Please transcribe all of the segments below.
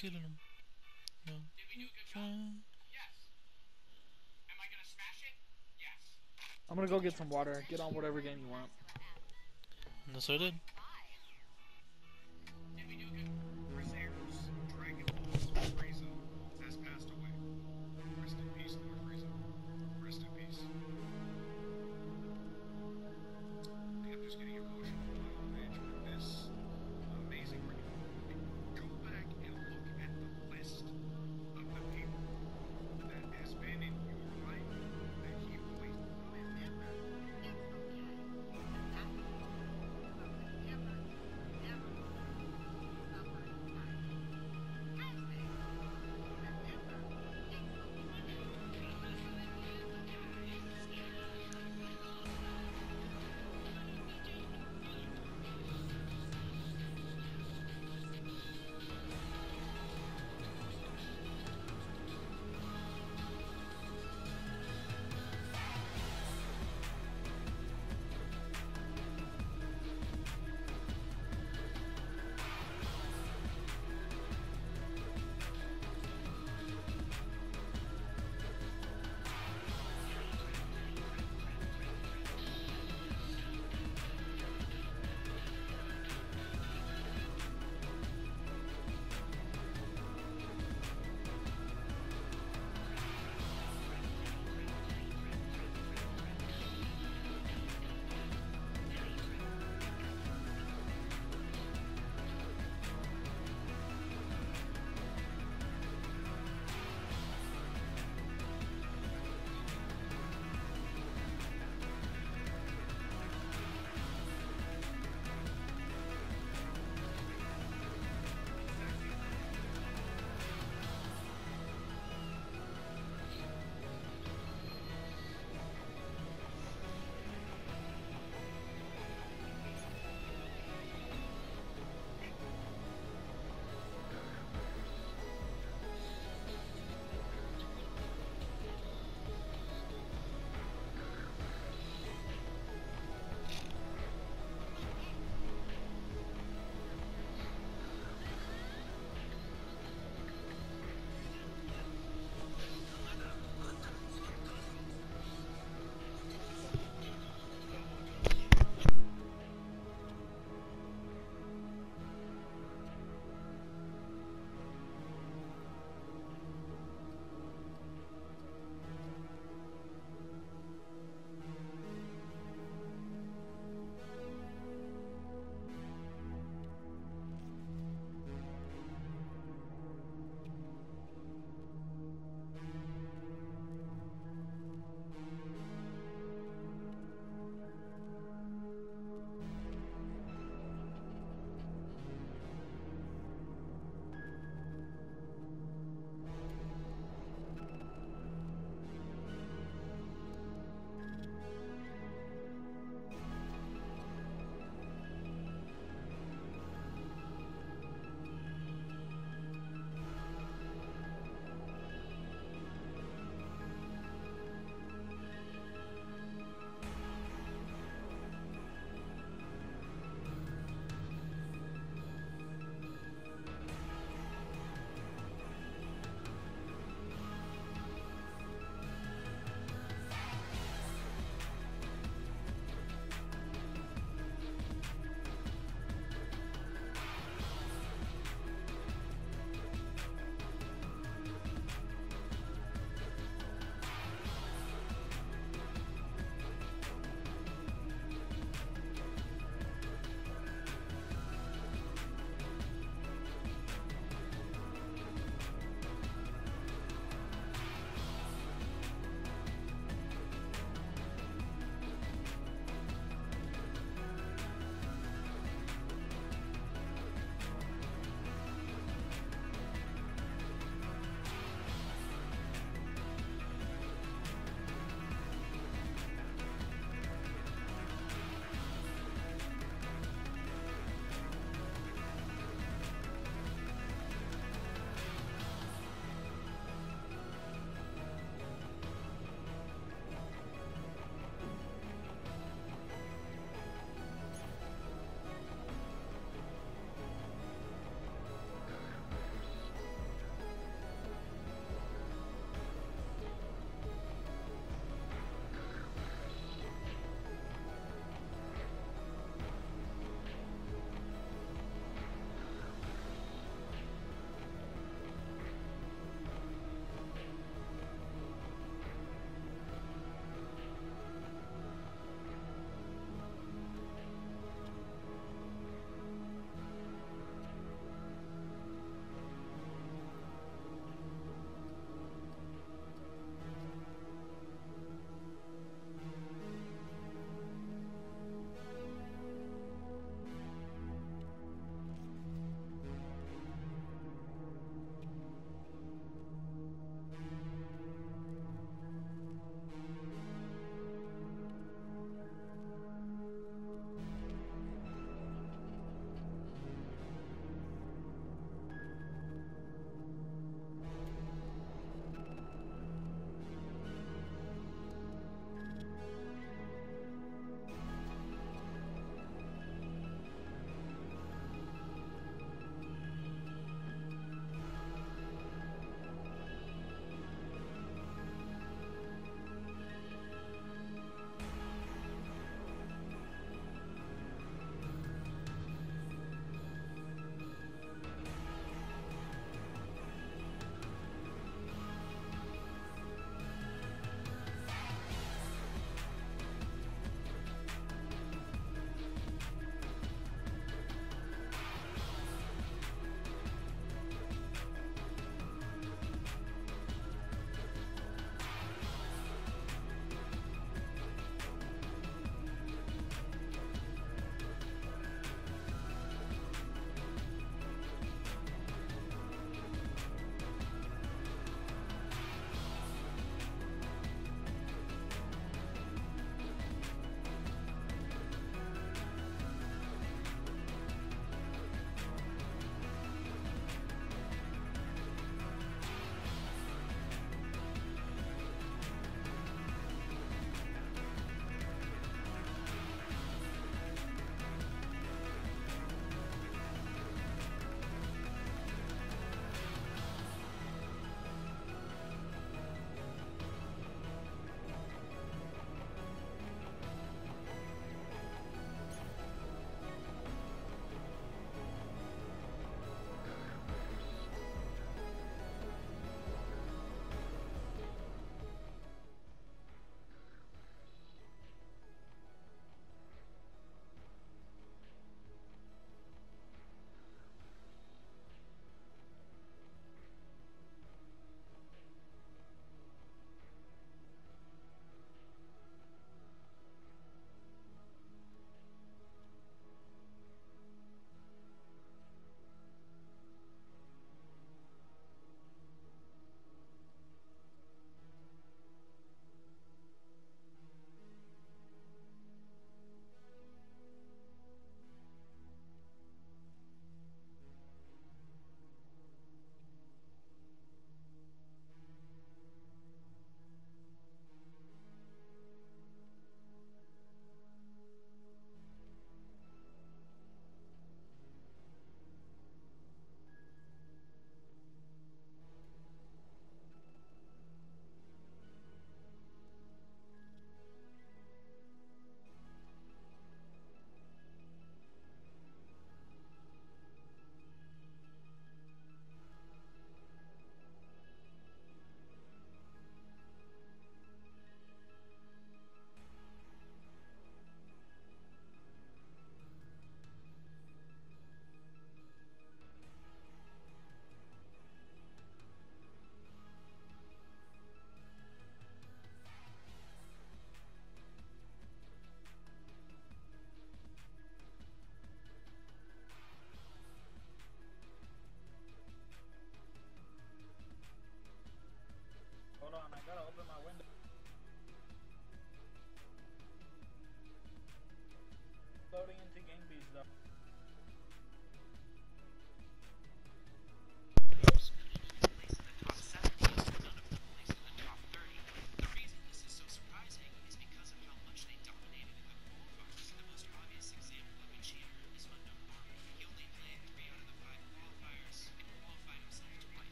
killing him. No. Did we do a good job? Yes. Am I gonna smash it? Yes. I'm gonna go get some water. Get on whatever game you want. That's what I did. Did we do a good? Crusaders, Dragon Balls, Frieza has passed away. Rest in peace, Lord Frieza. Rest in peace. I think I'm just getting emotional in my old age with this amazing reunion. Go back and look at the list of the people that has been in your life that he always remember.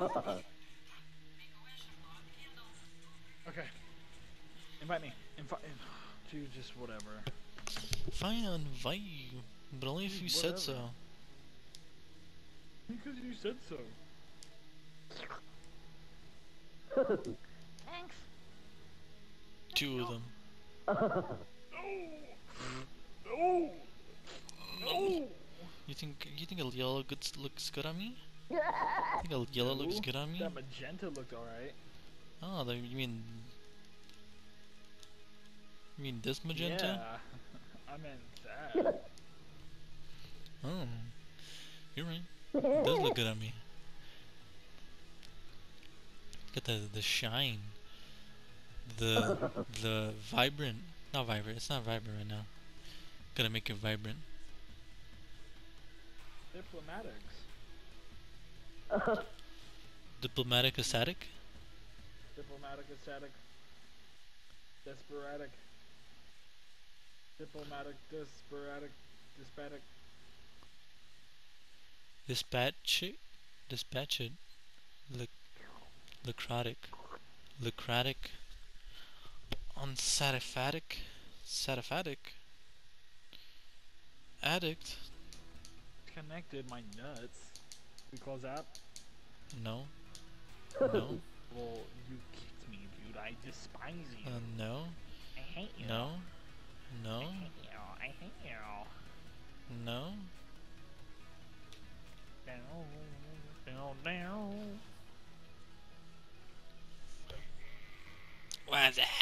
Okay. Invite me. Dude, just whatever. Fine, I'll invite you, but only if you said so. Whatever. Because you said so. Thanks. Two of them. No. No. You think a yellow looks good on me? You think a yellow looks good on me? That magenta looked alright. Oh, you mean this magenta? Yeah. I meant that. Oh, you're right. It does look good on me. Got the shine. The vibrant. Not vibrant. It's not vibrant right now. Gotta make it vibrant. Diplomatics. Diplomatic aesthetic? Diplomatic aesthetic. Desperatic. Diplomatic desperatic. Despatic. Dispatch it. Lacratic. Unsatisfactic. Addict. Connected my nuts. We close that? No. No. Well, you kicked me, dude. I despise you. No. I hate you. No. No. I hate you. I hate you. No. Down. What's that?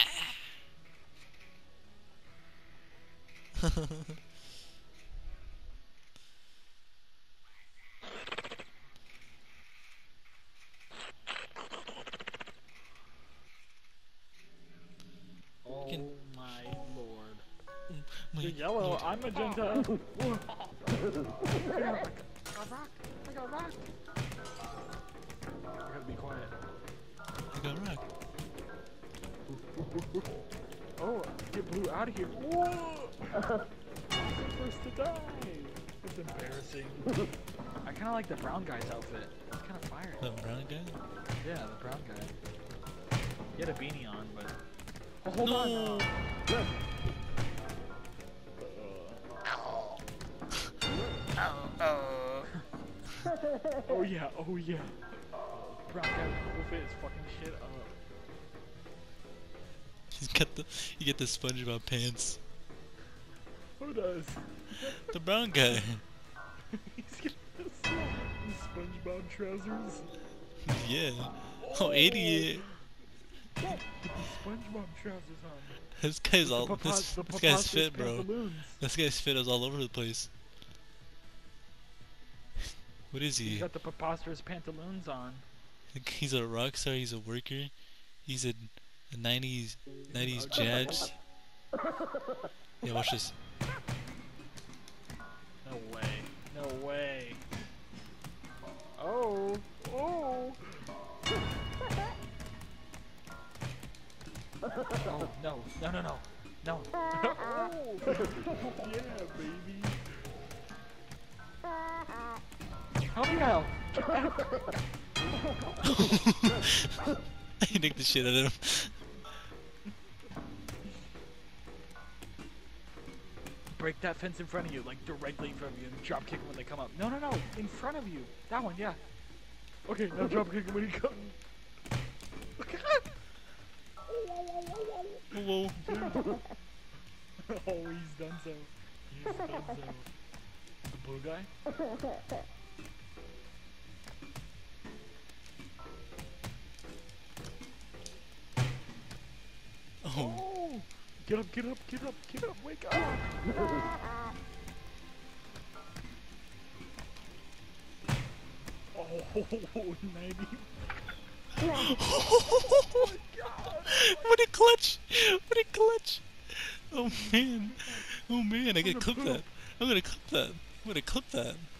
Oh my lord. My You're yellow, lord. I'm magenta. I got rocked. I gotta be quiet. I got rocked. Oh, get blue out of here. Whoa! First to die. It's embarrassing. I kind of like the brown guy's outfit. It's kind of fire. The brown guy? Yeah, the brown guy. He had a beanie on, but. Oh, hold No. on. Oh yeah. Brown guy will fit his fucking shit up. You get the SpongeBob pants. Who does? The brown guy. He's got the SpongeBob trousers. Yeah. Oh, idiot. With the SpongeBob trousers on. This guy's With all. the This guy's preposterous fit, bro. pantaloons. This guy's fit is all over the place. What is He's he? got the preposterous pantaloons on. He's a rock star. He's a worker. He's a 90s jazz. Yeah, watch this. No way. Oh. Oh, no. No. Oh. Yeah, baby. Help me out. I nicked the shit out of him. Break that fence in front of you, like directly in front of you, and drop kick 'em when they come up. No, in front of you. That one, yeah. Okay, now drop kick 'em when he comes. Whoa. Oh, he's done so. The blue guy? Oh. Get up, wake up! Oh, 90. Oh my god! What a clutch! Oh man, I gotta clip that. I'm gonna clip that.